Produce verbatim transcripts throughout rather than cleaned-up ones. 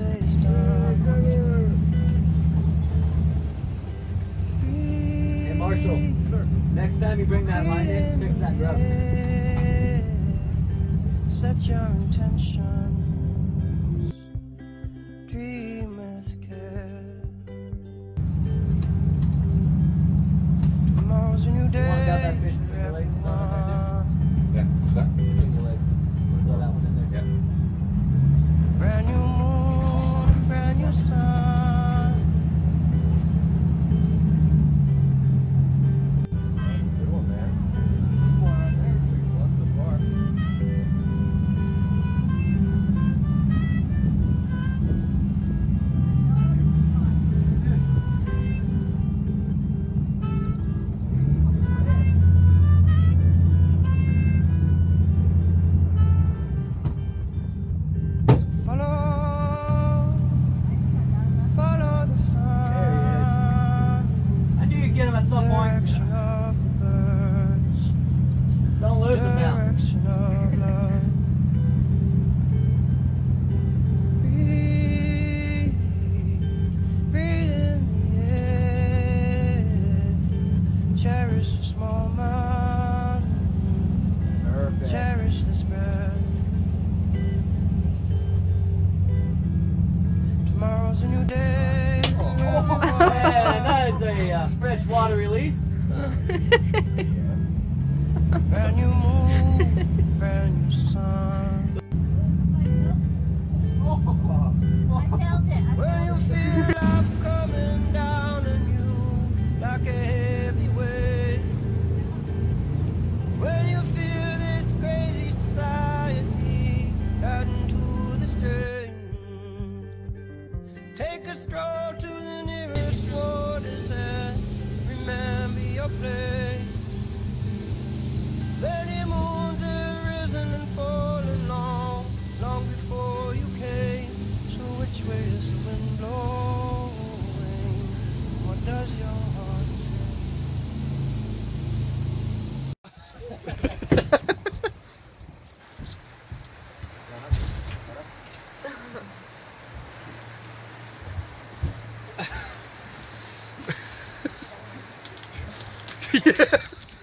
say it's done. Hey Marshall, next time you bring that line in, fix that grub. Set your intentions, dream with care. Tomorrow's a new day. You want to got that fish between your legs? Yeah, that. Between your legs. Want to throw that one in there? Yeah. Brand new moon, brand new sun. Good one, man. Good one right there. Big one so far. Follow, follow the sun. I knew you'd get him at some point. Direction of the birds. Just don't lose him now. Direction of love. Breathe, breathe in the air. Cherish the small mountain. Perfect. Cherish this breath. Tomorrow's a new day. Oh, yeah, that is a uh, fresh water release. Brand new moon, brand new sun. When you feel life coming down on you like a heavy weight. When you feel this crazy society adding to the strain. Take a stroll to the nearest water's edge. Remember your place. Many moons have risen and fallen long, long before you came. So which way is the wind blowing? What does your heart Yeah.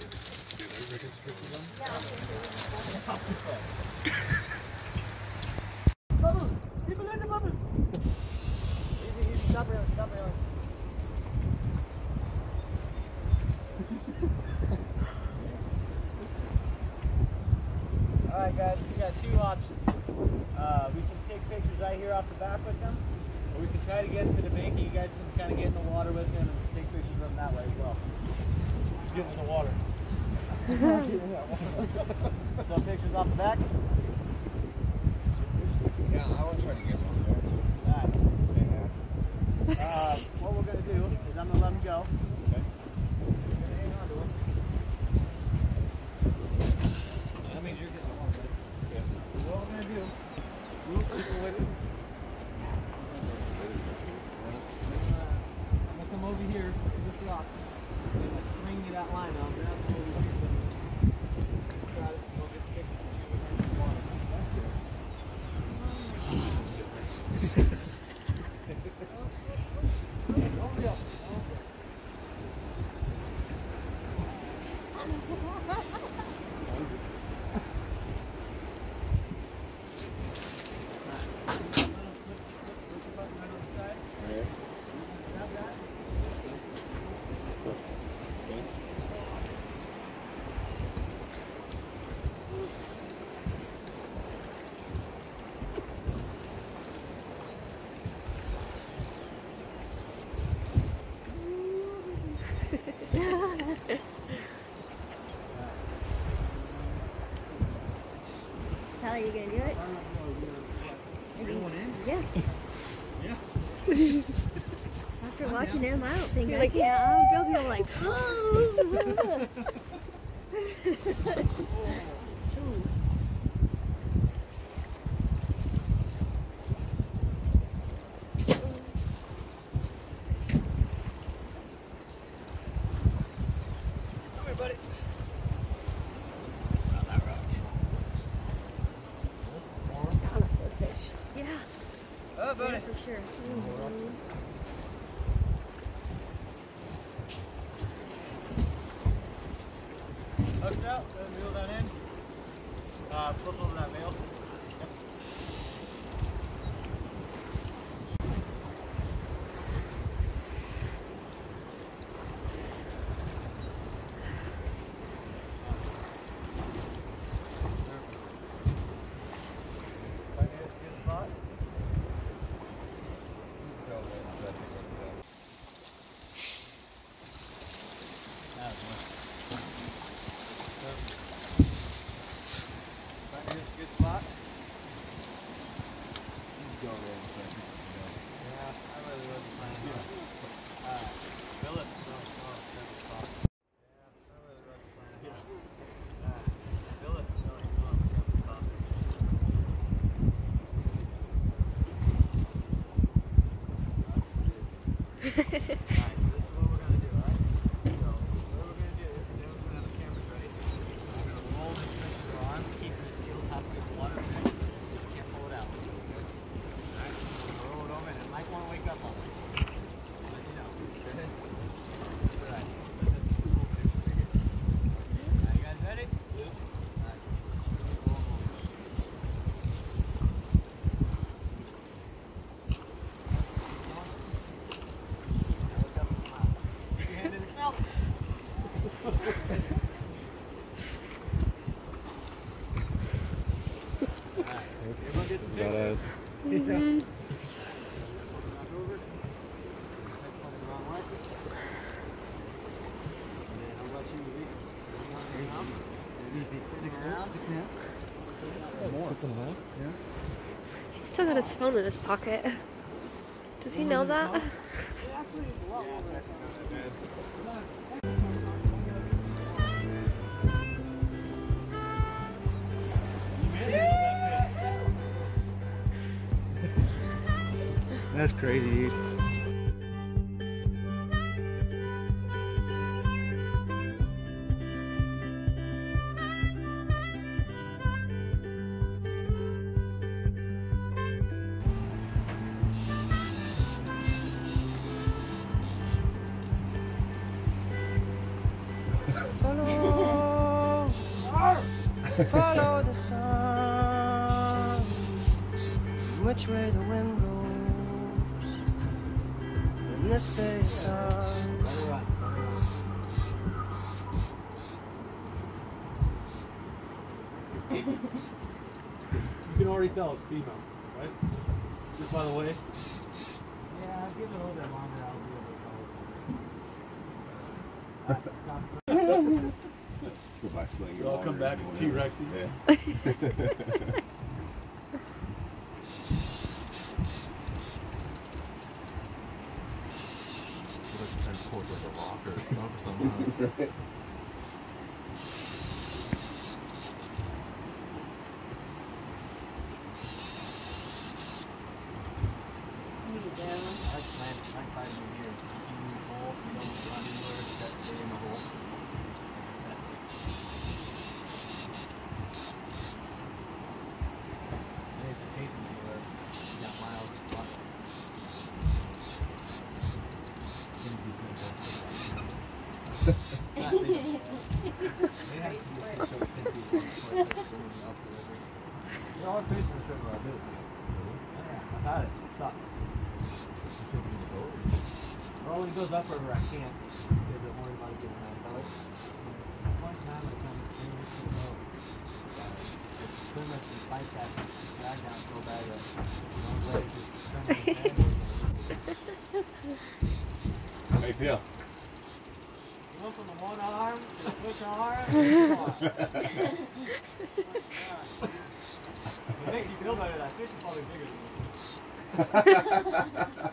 Bubbles! People in the bubbles! Easy, easy, stop railing, stop railing. Alright guys, we got two options. Uh, we can take pictures right here off the back with them, or we can try to get to the bank and you guys can kind of get in the water with them and take pictures of them that way as well. Get in the water. So pictures off the back? Yeah, I want to try to get one there. Alright. Uh, what we're going to do is I'm going to let him go. Okay. You're going to hang on to him. That means you're getting along with it. Okay. What we're going to do, we'll keep him with him. I'm going to come over here to this rock. I'm going to swing you that line. I'll grab him over here. Got it. We'll get the picture of you in the water. That's good. Don't go. Tyler, you gonna do it? You going in? Yeah. Yeah. After watching him, I don't think You're I like, can. I'll go be all like, oh. Come here, buddy. Dinosaur fish. Yeah. Oh, buddy. Yeah, for sure. Mm-hmm. Hooks out, go ahead and reel that in. Uh, flip over that bail. Yep. Find this good spot. That was nice. Find this good spot. Go there in a second. Yeah, I really wasn't planning on it. Alright, fill it. No, no, that's a soft. Yeah, I really wasn't planning on it. Alright, fill it. No, no, that's a soft. Alright, so this is what we're going to do, alright? So, what we're going to do is, then we're going to have the cameras ready. We're going to roll this fish in our arms, keeping its gills halfway in the water. Okay? We can't pull it out. Alright, roll it over, and it might want to wake up on us. I'll let you know. Okay? That's alright. This is a cool fish right here. Alright, you guys ready? Yep. Alright, so keep rolling over. Now look up and smile. Put your hand in his mouth. Alright, everyone get some pictures. Mm-hmm. Back over. Head's pointing the wrong way. And then I'll let you release it. Hang on to your mouth. Six around. Six and a half. Six and a half? Yeah. He's still got his phone in his pocket. Does he know that? Yeah, actually, it's a lot more. It's actually not that bad. That's crazy, dude. Follow, follow the sun, which way the wind blows, and this day is done. Let her run. Let her run. You can already tell it's female, right? Just by the way. Yeah, I'll give it a little bit longer. I'll be able to tell. Alright, stop. Go by sling. They all come back as T-Rexes. Yeah. Like a rock or stuff or something. Right. That's plant, plant by the year. It's a huge hole. You don't run anywhere. Just stay in the hole. That's it. And if you're chasing anywhere, you got miles to run. They had some fish over ten feet long. So it's like swimming up the river. You know, our fish in this river are good too. Yeah, I've had it. It sucks. Well, when it goes upriver, I can't because I'm worried about it getting mad colors. One time I come swim to the boat. The swimmer can fight that drag down so bad that one leg is turning his head. How do you feel? You went from the one arm to the switch arm. It makes you feel better. That fish is probably bigger than you.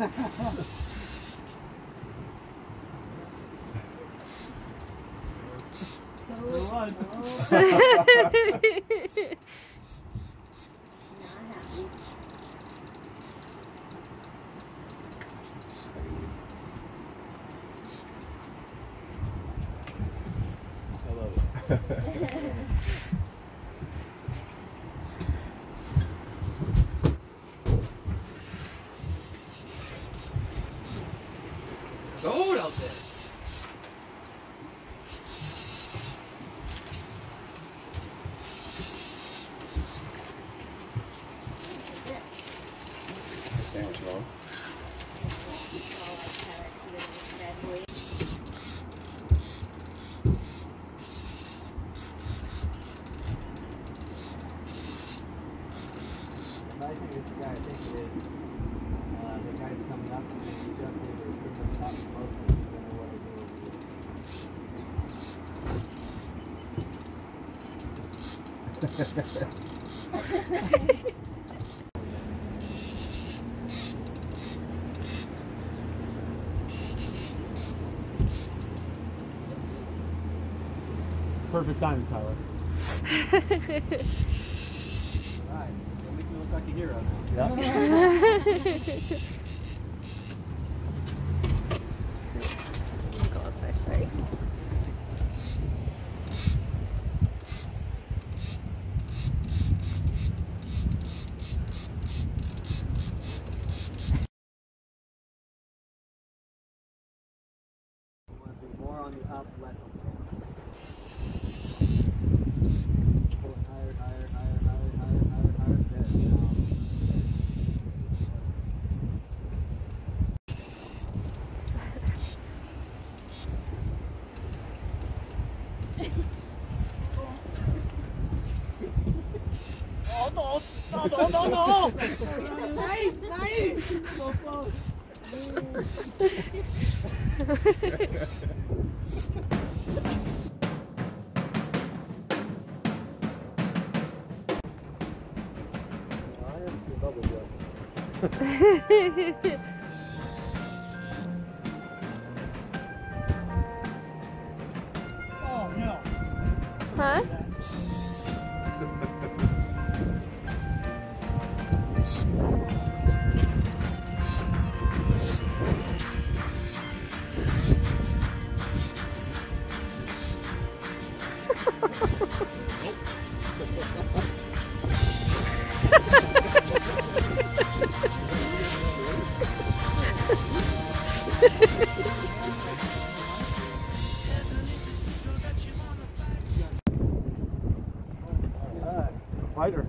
Go out there. Sandwich roll. I think it's the guy I think it is. Uh, the guy's coming up and he's definitely the equipment top most of these. I know what I do over here. Perfect timing, Tyler. Alright, you'll make me look like a hero now. Yep. Go up there, sorry. More on the up, less on the down. Higher, higher, higher, higher, higher, higher, higher. There, down. Oh no! No! No! No! No! Nice! Nice! So close. Oh no! Huh? Fighter.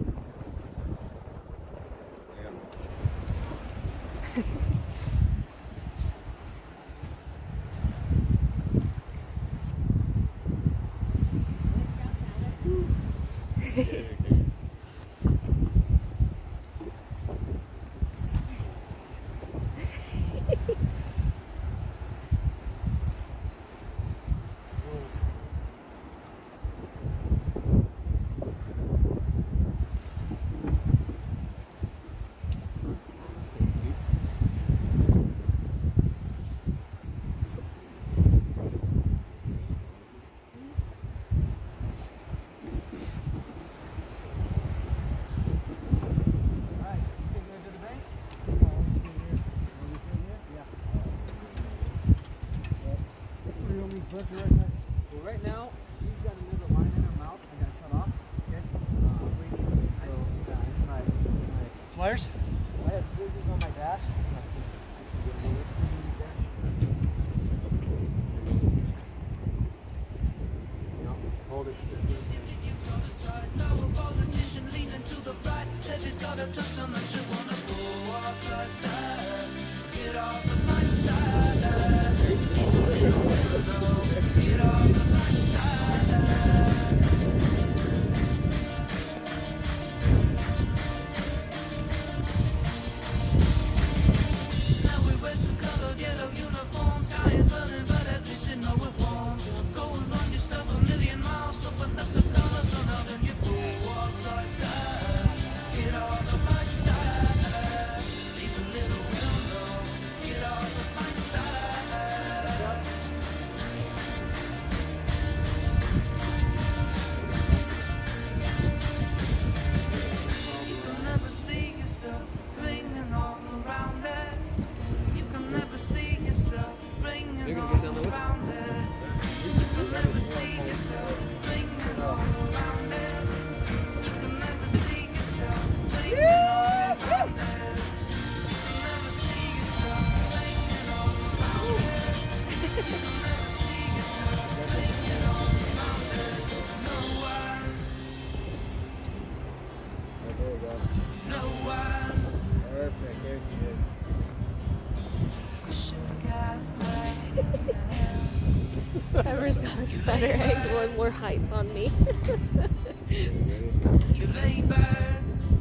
Well, right now, she's got another line in her mouth. I gotta cut off. Okay. Uh, waiting. So, yeah, my, my Pliers? I have scissors on my dash. You know, just hold it. Get all the lifestyle. Trevor's got a better angle and more height on me. You lay back.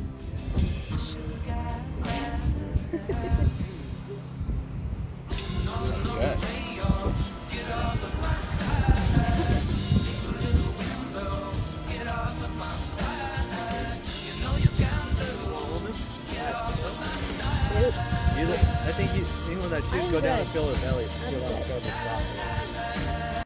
You look, I think you, even when that shoot I'm go down good. and fill his belly, I'm you'll have to good. stop.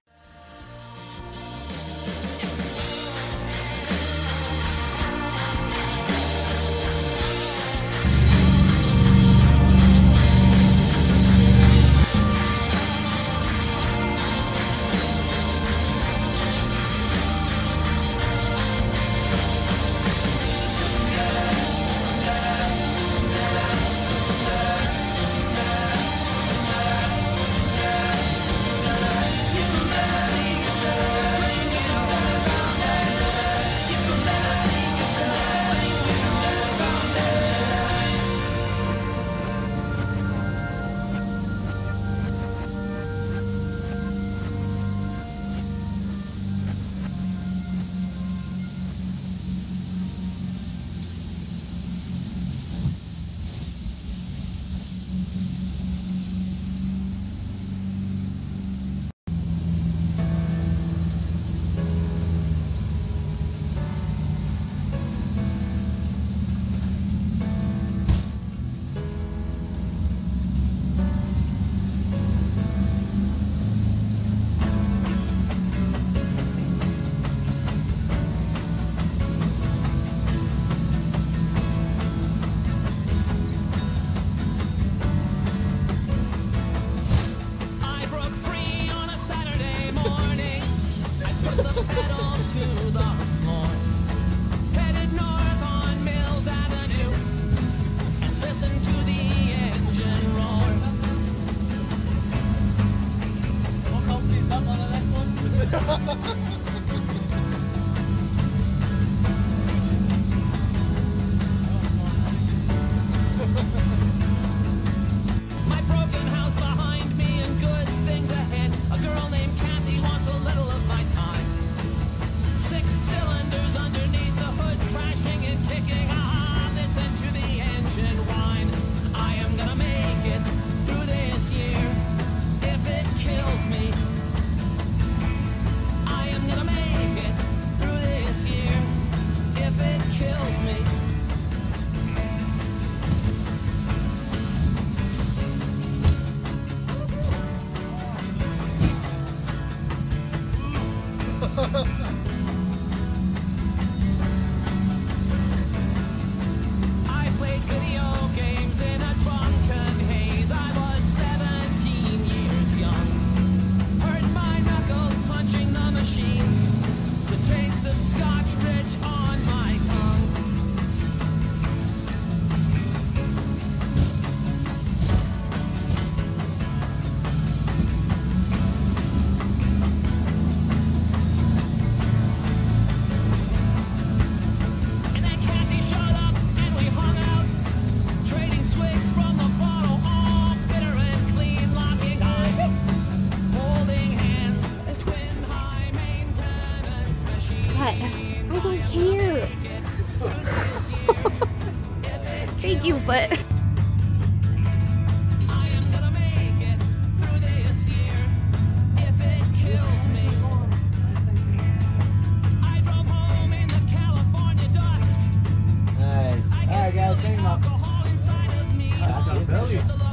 I don't care. Thank you, but... Nice. Alright guys, hang up.